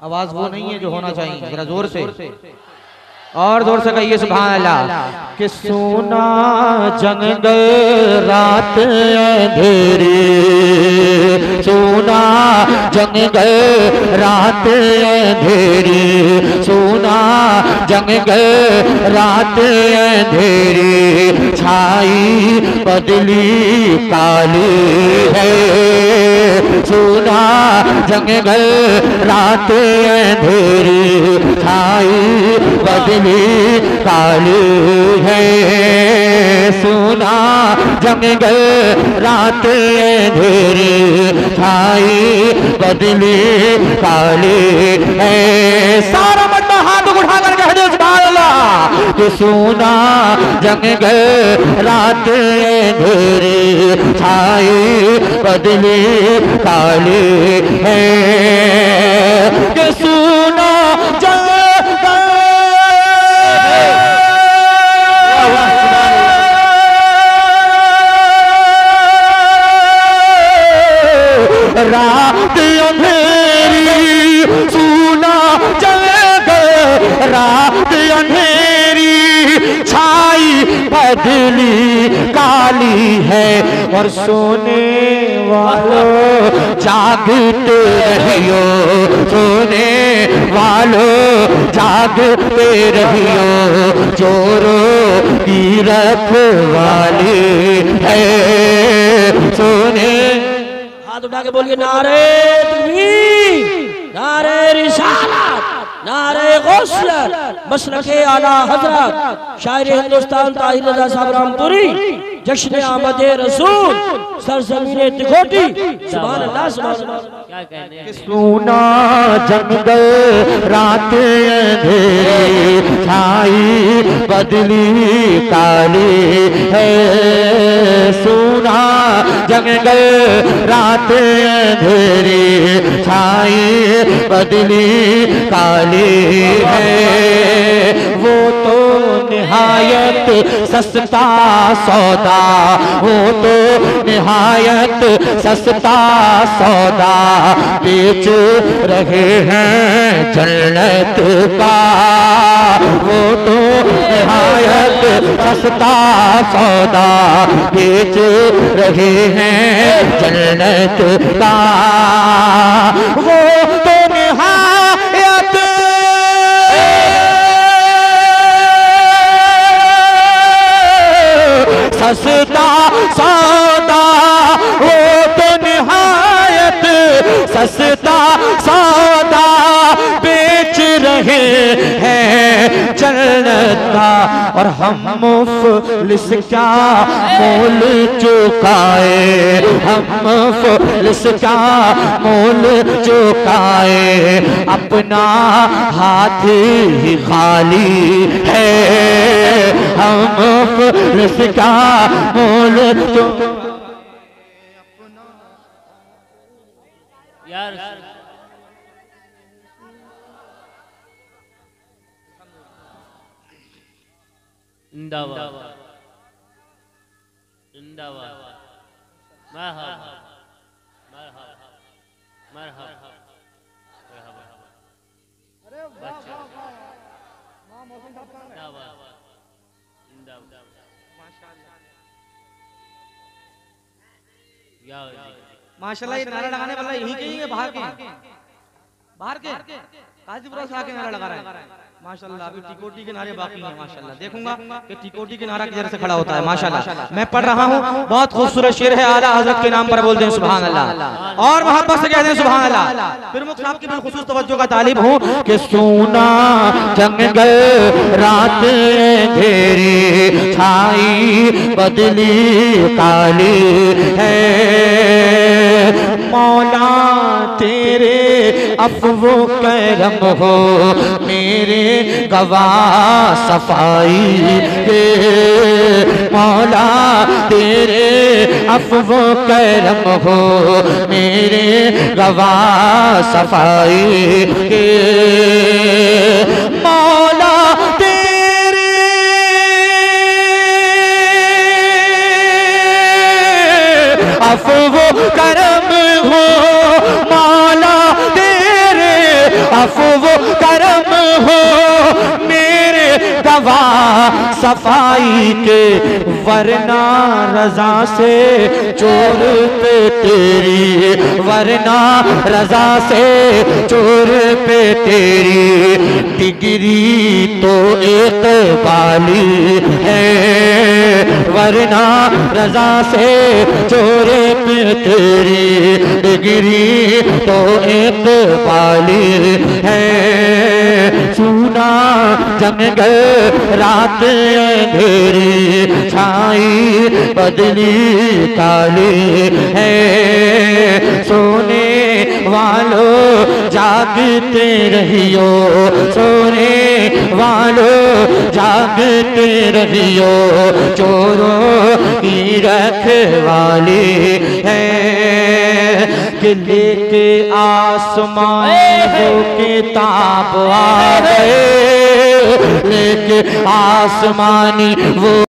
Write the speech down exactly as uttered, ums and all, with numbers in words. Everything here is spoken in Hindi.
आवाज वो नहीं है जो होना चाहिए, जरा जोर से और जोर से कहिए सुभान अल्लाह। कि सोना जंगल रात अंधेरी, सोना जंगल रात अंधेरी, सोना जंगल रात अंधेरी, छाई बदली काली है, सोना जंगल रात अंधेरी, छाई बदली काली है, सोना जंगल रात अंधेरी, छाई बदली काली है। सारा मर्दा हाथ उठा कर कह दो सुभान अल्लाह। कि सोना जंगल रात अंधेरी, छाई बदली काली है, कि सोना रात अंधेरी, सोना जंगल रात अंधेरी, छाई बदली काली है, और सोने वालों जागते रहियो, सोने वालों जागते रहियो, चोरों की रखवाली है, सोने। हाथ उठा के बोलिए नारे तकबीर, नारे रिसालत, नारे गौसियत, मसलके आला हजरत शायर हिंदुस्तान ताहिर रजा साहब रामपुरी, जश्न आमद रसूल सरजमीन तिकोटी। सुभान अल्लाह सुभान अल्लाह। क्या कहते हैं? सोना जंगल रात अंधेरी, छाई बदली काली है, सोना जंगल रात अंधेरी, छाई बदली काली है, वो तो निहायत सस्ता सौदा, वो तो निहायत सस्ता सौदा, बेच रहे हैं जन्नत का, वो तो निहायत सस्ता सौदा, बेच रहे हैं जन्नत का, वो तो निहायत सस्ता सौदा, वो तो निहायत सस्ता सौदा, बेच रहे हैं जन्नत का, और हम मुफलिस क्या मोल चुकाए, हम मुफलिस क्या मोल चुकाए, अपना हाथ ही खाली है, हम मुफलिस क्या मोल चुकाए। यार इंदावा इंदावा मरहबा मरहबा मरहबा मरहबा। अरे वाह वाह मौसम साहब का इंदावा इंदावा माशाल्लाह या माशाल्लाह। ये नारा लगाने वाला यही कहीं है, बाहर के बाहर के काजीपुरा से आके नारा लगा रहा है माशाल्लाह। अभी टिकोटी के नारे बाकी हैं माशाल्लाह। देखूंगा कि टिकोटी के नारा किधर से खड़ा होता है माशाल्लाह। मैं पढ़ रहा हूँ, बहुत खूबसूरत शेर है, आला हजरत के नाम पर बोलते हैं सुभान अल्लाह, और मोहब्बत से कहते हैं सुभान अल्लाह। फिर मुख्य साहब की बिलखुसूस तवज्जो का तालिब हूँ। कि सोना जंगल रात अंधेरी, छाई बदली काली है, मौला तेरे अफ़्व करम हो, मेरे गवाह सफाई के, मौला तेरे अफ़्व करम हो, मेरे गवाह सफाई के, मौला तेरे अफ़्व करम हो, मौला तेरे अफ़्व गवा सफाई के, वरना रजा से चोर पे तेरी, वरना रजा से चोर पे तेरी। डिग्री तो एक बाली है, वरना रजा से चोर पे तेरी। डिग्री तो एक बाली है। सुना जंगल रात अंधेरी, छाई बदली काली है। सोने वालों जागते रहियो, सोने वालों जागते रहियो, चोरों की रखवाली है। कि लेके आसमान वो किताब आ गए, लेके आसमानी वो